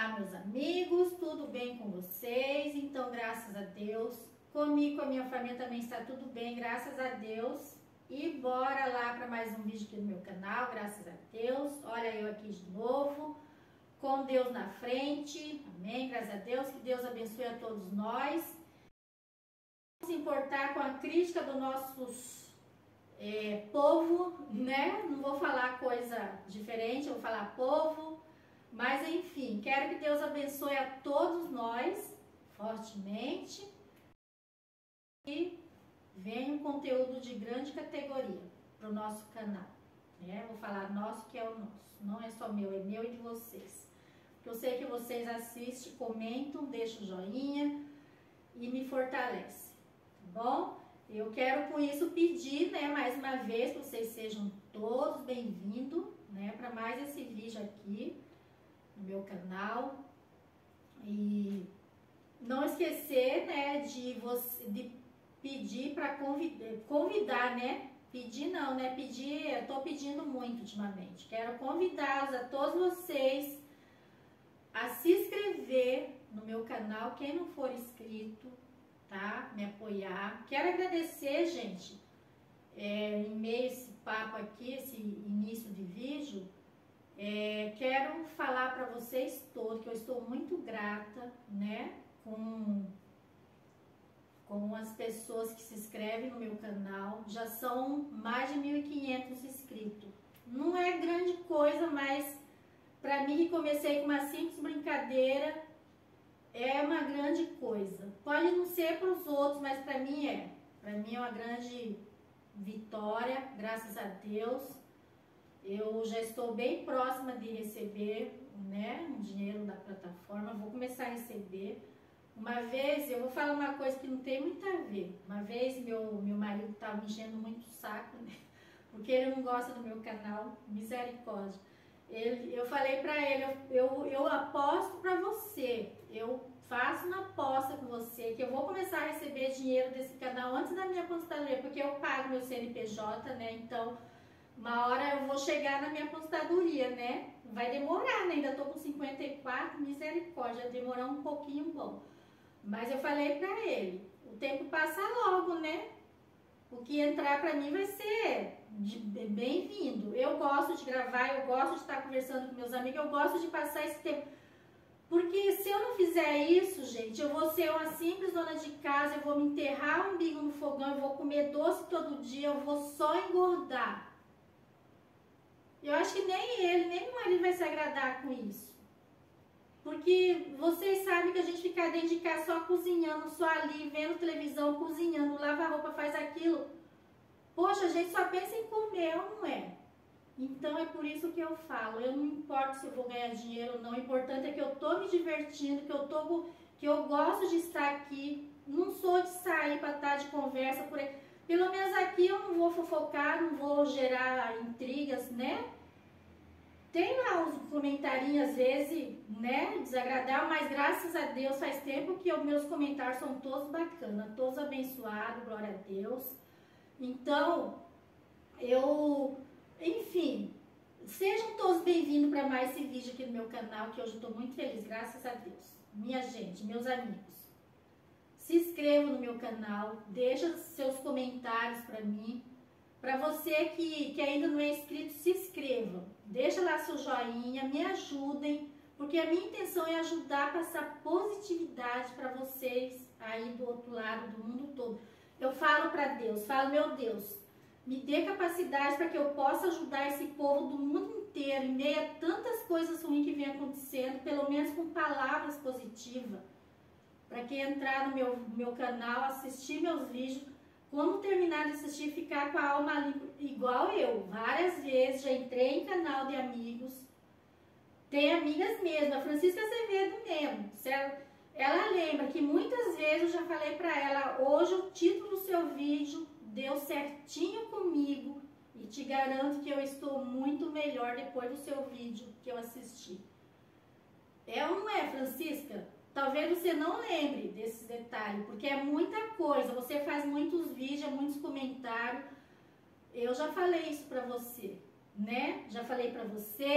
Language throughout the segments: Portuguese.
Olá, meus amigos, tudo bem com vocês? Então, graças a Deus, comigo, com a minha família também está tudo bem, graças a Deus. E bora lá para mais um vídeo aqui no meu canal, graças a Deus. Olha eu aqui de novo, com Deus na frente, amém, graças a Deus. Que Deus abençoe a todos nós. Não se importar com a crítica do nossos povo, né? Não vou falar coisa diferente, eu vou falar povo. Mas enfim, quero que Deus abençoe a todos nós fortemente e venha um conteúdo de grande categoria para o nosso canal, né? Vou falar nosso, que é o nosso, não é só meu, é meu e de vocês. Porque eu sei que vocês assistem, comentam, deixam o joinha e me fortalece, tá bom? Eu quero com isso pedir, né, mais uma vez, que vocês sejam todos bem-vindos, né, para mais esse vídeo aqui no meu canal. E não esquecer, né, de pedir para convidar, né, pedir não, né, pedir, eu tô pedindo muito ultimamente, quero convidá-los a todos vocês a se inscrever no meu canal, quem não for inscrito, tá, me apoiar. Quero agradecer, gente, em meio a esse papo aqui, esse início de vídeo, quero falar para vocês todos que eu estou muito grata, né, com as pessoas que se inscrevem no meu canal. Já são mais de 1.500 inscritos. Não é grande coisa, mas para mim, que comecei com uma simples brincadeira, é uma grande coisa. Pode não ser para os outros, mas para mim é. Para mim é uma grande vitória, graças a Deus. Eu já estou bem próxima de receber, né, um dinheiro da plataforma, vou começar a receber. Uma vez, eu vou falar uma coisa que não tem muito a ver. Uma vez meu marido estava me enchendo muito o saco, né, porque ele não gosta do meu canal, misericórdia. Eu falei pra ele, eu aposto pra você, eu faço uma aposta com você, que eu vou começar a receber dinheiro desse canal antes da minha aposentadoria, porque eu pago meu CNPJ, né, então uma hora eu vou chegar na minha aposentadoria, né? Vai demorar, né? Ainda tô com 54, misericórdia, vai demorar um pouquinho bom. Mas eu falei pra ele, o tempo passa logo, né? O que entrar pra mim vai ser bem-vindo. Eu gosto de gravar, eu gosto de estar conversando com meus amigos, eu gosto de passar esse tempo. Porque se eu não fizer isso, gente, eu vou ser uma simples dona de casa, eu vou me enterrar o umbigo no fogão, eu vou comer doce todo dia, eu vou só engordar. Eu acho que nem ele, nem o marido vai se agradar com isso. Porque vocês sabem que a gente fica dentro de casa só cozinhando, só ali, vendo televisão, cozinhando, lava roupa, faz aquilo. Poxa, a gente só pensa em comer, ou não é? Então é por isso que eu falo, eu não importo se eu vou ganhar dinheiro ou não, o importante é que eu tô me divertindo, que eu gosto de estar aqui, não sou de sair para estar de conversa por aí. Pelo menos aqui eu não vou fofocar, não vou gerar intrigas, né? Tem lá uns comentarinhos às vezes, né, desagradável, mas graças a Deus faz tempo que os meus comentários são todos bacanas, todos abençoados, glória a Deus. Então, enfim, sejam todos bem-vindos para mais esse vídeo aqui no meu canal, que hoje eu estou muito feliz, graças a Deus. Minha gente, meus amigos, se inscrevam no meu canal, deixa seus comentários para mim. Para você que ainda não é inscrito, se inscreva, deixa lá seu joinha, me ajudem, porque a minha intenção é ajudar a passar positividade para vocês aí do outro lado, do mundo todo. Eu falo para Deus, falo, meu Deus, me dê capacidade para que eu possa ajudar esse povo do mundo inteiro, em meio a tantas coisas ruins que vem acontecendo, pelo menos com palavras positivas, para quem entrar no meu canal, assistir meus vídeos, quando terminar de assistir, ficar com a alma limpa, igual eu. Várias vezes já entrei em canal de amigos. Tem amigas mesmo, a Francisca Azevedo mesmo. Ela lembra que muitas vezes eu já falei pra ela, hoje o título do seu vídeo deu certinho comigo e te garanto que eu estou muito melhor depois do seu vídeo que eu assisti. É ou não é, Francisca? Talvez você não lembre desses detalhes, porque é muita coisa, você faz muitos vídeos, muitos comentários. Eu já falei isso pra você, né? Já falei pra você,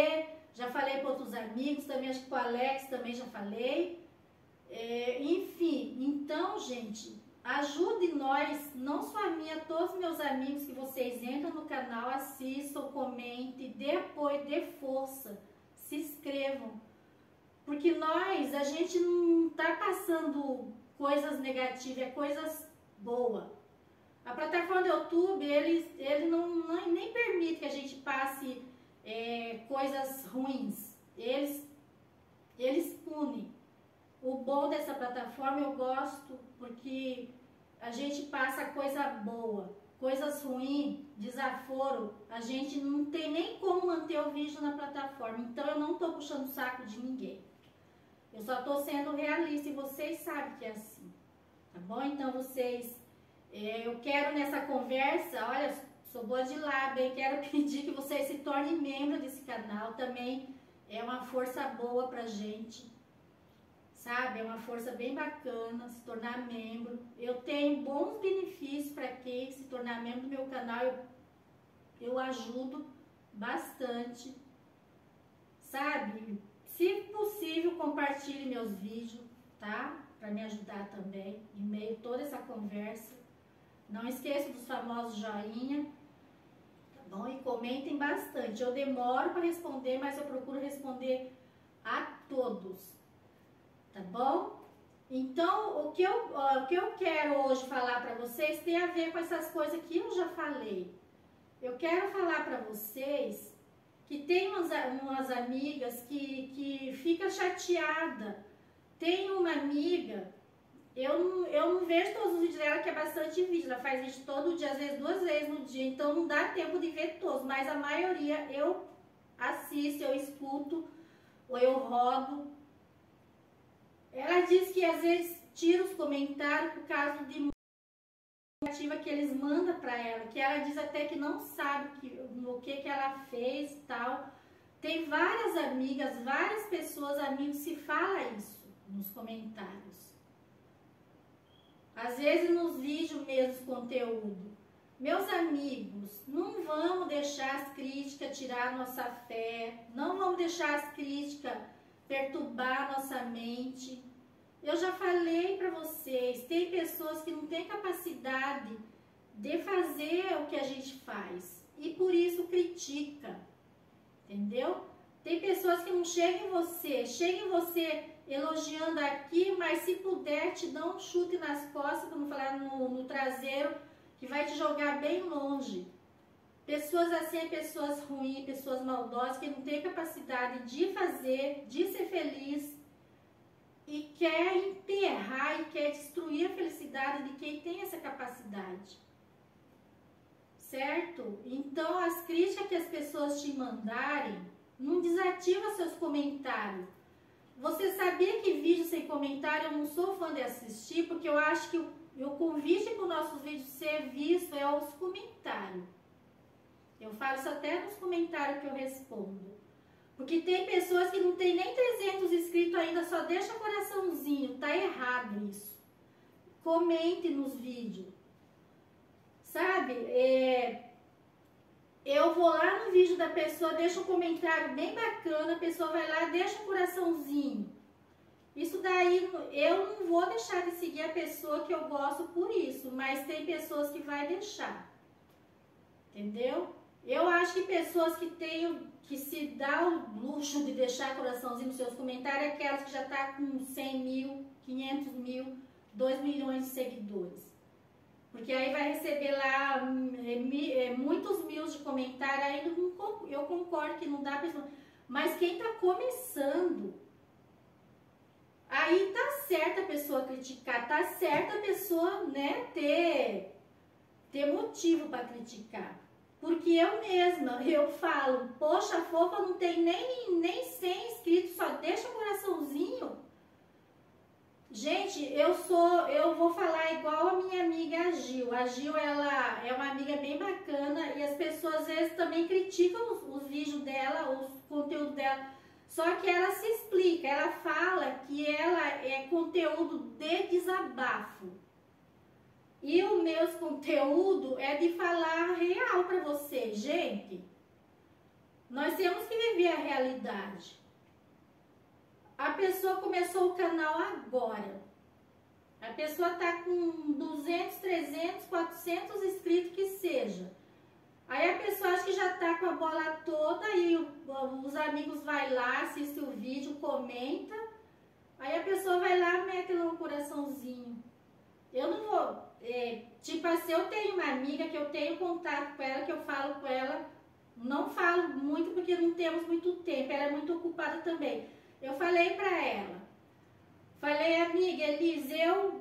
já falei para outros amigos, também acho que com o Alex também já falei. Enfim, então, gente, ajude nós, não só a mim, a todos os meus amigos, que vocês entram no canal, assistam, comentem, dê apoio, dê força, se inscrevam. Porque a gente não tá passando coisas negativas, é coisas boas. A plataforma do YouTube, ele nem permite que a gente passe coisas ruins. Eles punem. O bom dessa plataforma eu gosto porque a gente pssa coisa boa. Coisas ruins, desaforo, a gente não tem nem como manter o vídeo na plataforma. Então eu não tô puxando o saco de ninguém. Eu só tô sendo realista e vocês sabem que é assim. Tá bom? Então eu quero nessa conversa, olha, sou boa de lábia e quero pedir que vocês se tornem membro desse canal. Também é uma força boa pra gente. Sabe, é uma força bem bacana se tornar membro. Eu tenho bons benefícios para quem se tornar membro do meu canal. Eu ajudo bastante. Sabe, se possível, compartilhe meus vídeos, tá? Para me ajudar também, em meio a toda essa conversa. Não esqueça dos famosos joinha, tá bom? E comentem bastante. Eu demoro para responder, mas eu procuro responder a todos. Tá bom? Então, o que eu quero hoje falar para vocês tem a ver com essas coisas que eu já falei. Eu quero falar para vocês que tem umas amigas que fica chateada. Tem uma amiga, eu não vejo todos os vídeos dela, que é bastante vídeo. Ela faz vídeo todo dia, às vezes 2 vezes no dia, então não dá tempo de ver todos. Mas a maioria eu assisto, eu escuto, ou eu rodo. Ela diz que às vezes tira os comentários por causa de negativa que eles mandam para ela, que ela diz até que não sabe o que ela fez e tal. Tem várias amigas, várias pessoas, amigos, se fala isso nos comentários. Às vezes nos vídeos mesmo, conteúdo. Meus amigos, não vamos deixar as críticas tirar nossa fé, não vamos deixar as críticas perturbar nossa mente. Eu já falei para vocês, tem pessoas que não têm capacidade de fazer o que a gente faz e por isso critica, entendeu? Tem pessoas que não chegam em você elogiando aqui, mas se puder te dá um chute nas costas, para não falar no traseiro, que vai te jogar bem longe. Pessoas assim, pessoas ruins, pessoas maldosas, que não têm capacidade de fazer, de ser feliz e quer enterrar e quer destruir a felicidade de quem tem essa capacidade. Certo? Então, as críticas que as pessoas te mandarem, não desativa seus comentários. Você sabia que vídeo sem comentário eu não sou fã de assistir, porque eu acho que o convite para os nossos vídeos ser visto é os comentários. Eu falo isso até nos comentários que eu respondo. Porque tem pessoas que não tem nem 300 inscritos ainda, só deixa coraçãozinho. Tá errado isso. Comente nos vídeos. Sabe? Eu vou lá no vídeo da pessoa, deixo um comentário bem bacana, a pessoa vai lá, deixa um coraçãozinho. Isso daí, eu não vou deixar de seguir a pessoa que eu gosto por isso, mas tem pessoas que vai deixar. Entendeu? Eu acho que pessoas que se dá o luxo de deixar coraçãozinho nos seus comentários é aquelas que já tá com 100 mil, 500 mil, 2 milhões de seguidores. Porque aí vai receber lá muitos mil de comentários, aí eu concordo que não dá pra... Mas quem tá começando, aí tá certa a pessoa criticar, tá certa a pessoa, né, ter motivo para criticar. Porque eu mesma, eu falo, poxa, a Fofa não tem nem 100 inscritos, só deixa o coraçãozinho. Gente, eu vou falar igual a minha amiga a Gil. A Gil, ela é uma amiga bem bacana e as pessoas às vezes também criticam os vídeos dela, os conteúdos dela. Só que ela se explica, ela fala que ela é conteúdo de desabafo. E o meu conteúdo é de falar real para você, gente. Nós temos que viver a realidade. A pessoa começou o canal agora. A pessoa tá com 200, 300, 400 inscritos que seja. Aí a pessoa acha que já tá com a bola toda e os amigos vai lá, assiste o vídeo, comenta. Aí a pessoa vai lá, mete lá um coraçãozinho. Eu não vou... tipo assim, eu tenho uma amiga que eu tenho contato com ela, que eu falo com ela. Não falo muito porque não temos muito tempo. Ela é muito ocupada também. Eu falei pra ela. Falei, amiga, Elis,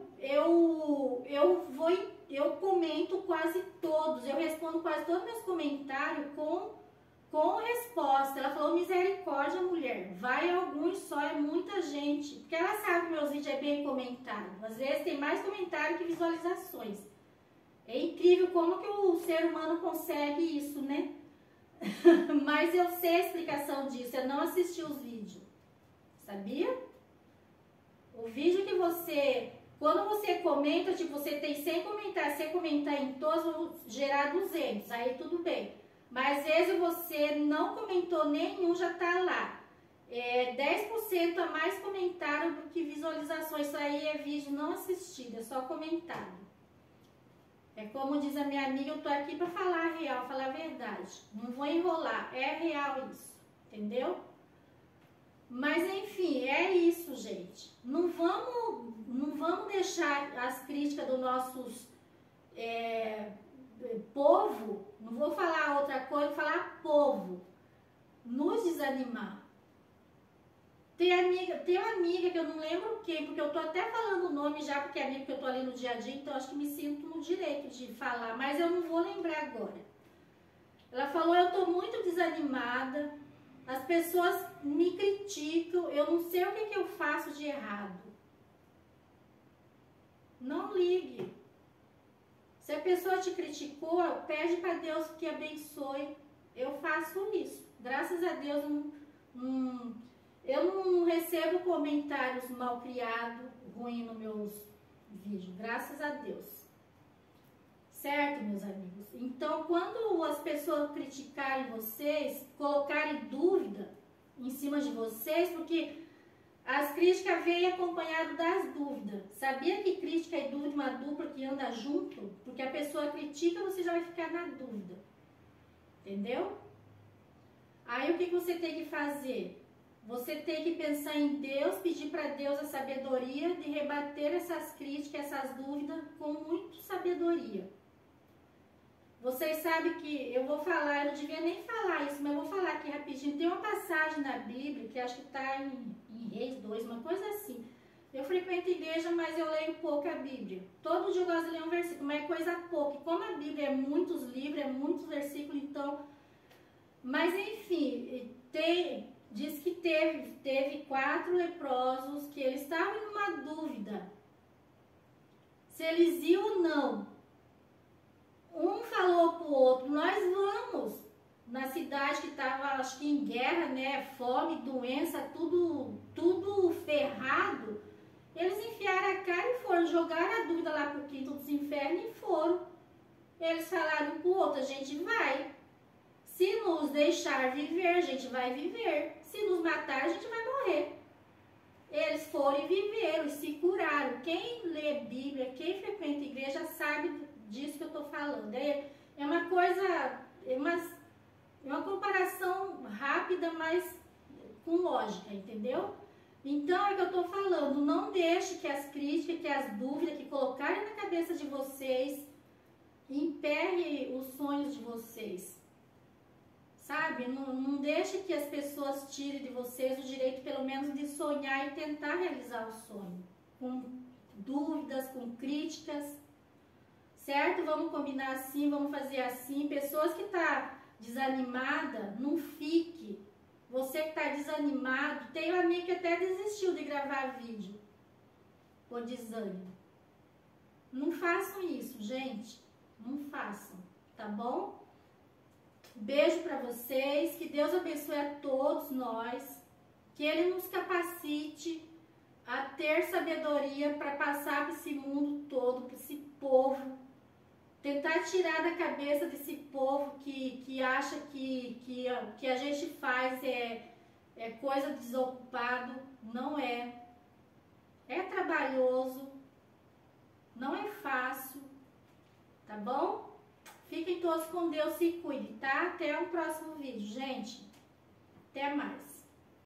eu comento quase todos, eu respondo quase todos os meus comentários com resposta. Ela falou, misericórdia, mulher, vai alguns só, é muita gente. Porque ela sabe que meus vídeos é bem comentado. Às vezes tem mais comentário que visualizações. É incrível como que o ser humano consegue isso, né? Mas eu sei a explicação disso, eu não assisti os vídeos. Sabia? O vídeo que você... Quando você comenta, tipo, você tem 100 comentários, você comentar em todos, vão gerar 200, aí tudo bem. Mas às vezes você não comentou nenhum, já tá lá. 10% a mais comentário do que visualizações. Isso aí é vídeo não assistido, é só comentário. É como diz a minha amiga, eu tô aqui pra falar a real, falar a verdade. Não vou enrolar, é real isso, entendeu? Mas enfim, é isso, gente. Não vamos deixar as críticas do nossos povo, não vou falar outra coisa, vou falar povo, nos desanimar. Tem uma amiga que eu não lembro quem, porque eu tô até falando o nome já, porque é amiga que eu tô ali no dia a dia, então acho que me sinto no direito de falar, mas eu não vou lembrar agora. Ela falou, eu tô muito desanimada. As pessoas me criticam, eu não sei o que eu faço de errado. Não ligue. Se a pessoa te criticou, pede para Deus que abençoe. Eu faço isso. Graças a Deus, eu não recebo comentários mal criados, ruins nos meus vídeos. Graças a Deus. Certo, meus amigos? Então, quando as pessoas criticarem vocês, colocarem dúvida em cima de vocês, porque as críticas vêm acompanhado das dúvidas. Sabia que crítica e dúvida é uma dupla que anda junto? Porque a pessoa critica, você já vai ficar na dúvida. Entendeu? Aí o que você tem que fazer? Você tem que pensar em Deus, pedir para Deus a sabedoria de rebater essas críticas, essas dúvidas com muita sabedoria. Vocês sabem que eu vou falar, eu não devia nem falar isso, mas eu vou falar aqui rapidinho. Tem uma passagem na Bíblia, que acho que está em Reis 2, uma coisa assim. Eu frequento igreja, mas eu leio pouco a Bíblia. Todo dia eu gosto de ler um versículo, mas é coisa pouca. Como a Bíblia é muitos livros, é muitos versículos, então... Mas enfim, diz que teve 4 leprosos que eles estavam numa dúvida. Se eles iam ou não. Um falou pro outro, nós vamos. Na cidade que estava, acho que em guerra, né? Fome, doença, tudo ferrado. Eles enfiaram a cara e foram, jogaram a dúvida lá pro quinto dos infernos e foram. Eles falaram pro outro, a gente vai. Se nos deixar viver, a gente vai viver. Se nos matar, a gente vai morrer. Eles foram e viveram e se curaram. Quem lê Bíblia, quem frequenta igreja, sabe disso que eu tô falando. É uma coisa, é uma comparação rápida, mas com lógica, entendeu? Então é que eu tô falando, não deixe que as críticas, que as dúvidas que colocarem na cabeça de vocês emperre os sonhos de vocês. Sabe? Não deixe que as pessoas tirem de vocês o direito, pelo menos, de sonhar e tentar realizar o sonho. Com dúvidas, com críticas. Certo? Vamos combinar assim, vamos fazer assim. Pessoas que estão desanimadas, não fique. Você que está desanimado, tem um amigo que até desistiu de gravar vídeo por desânimo. Não façam isso, gente. Não façam, tá bom? Beijo para vocês, que Deus abençoe a todos nós, que Ele nos capacite a ter sabedoria para passar por esse mundo todo, por esse povo, tentar tirar da cabeça desse povo que acha que a gente faz é coisa de desocupado. Não é. É trabalhoso, não é fácil, tá bom? Fiquem todos com Deus, se cuidem, tá? Até o próximo vídeo, gente. Até mais.